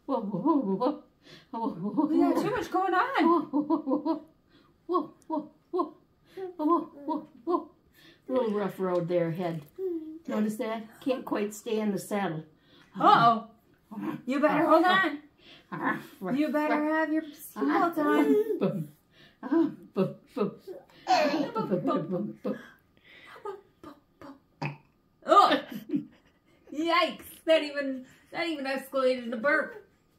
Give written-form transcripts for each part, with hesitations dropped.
Whoa, whoa, whoa, whoa. Whoa, whoa, whoa. We got too much going on. Whoa, whoa, whoa, whoa, whoa, whoa, whoa, whoa, whoa. A little rough road there ahead. Notice that? Can't quite stay in the saddle. Uh-oh. You better hold on. You better have your seatbelt on. Oh, yikes! That even escalated the burp.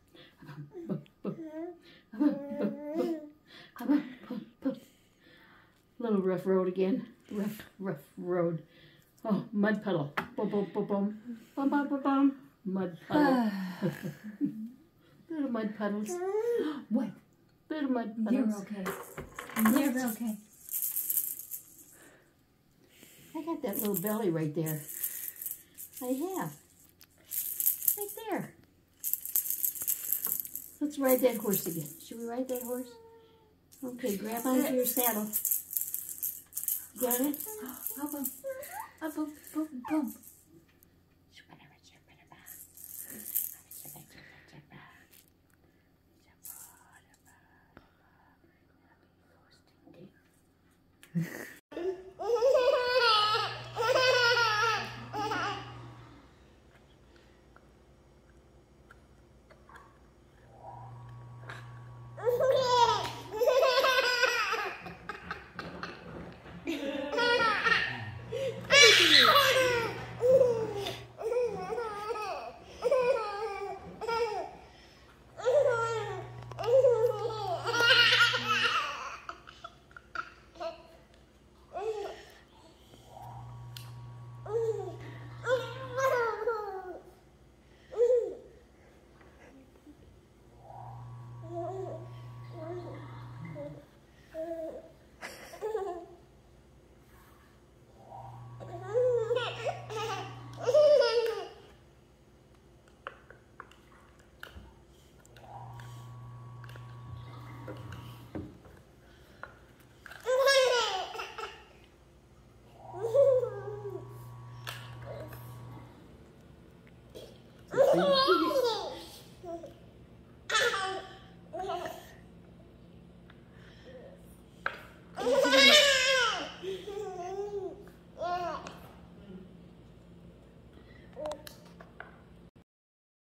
Little rough road again. Rough road. Oh, mud puddle. Boom, boom, boom, boom. Bum, bum, bum, bum. Mud puddle. Little mud puddles. What? Little mud puddles. You're okay. You're okay. I got that little belly right there. I have. Right there. Let's ride that horse again. Should we ride that horse? Okay, grab onto your saddle. Got it? Up, up, up, up, up.